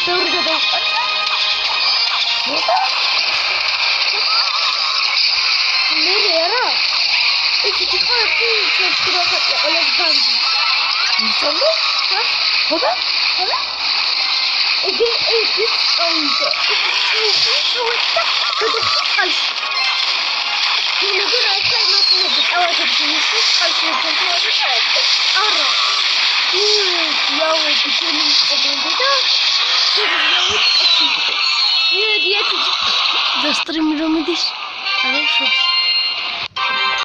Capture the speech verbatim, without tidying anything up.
Doğru da. Nereye yara? İki çıkartı çok kırakat ya öyle bandı. İnsan mı? Ha? Baba? Baba? Ege ekip oldu. Çocuk kalmış. Yine bir ay nasıl oldu? Evet, çocuk kalmış. Ara. Yahu bütün komandada yahu açıldı. Niye diye çocuk. Göstereyim Romidis. Evet, şu.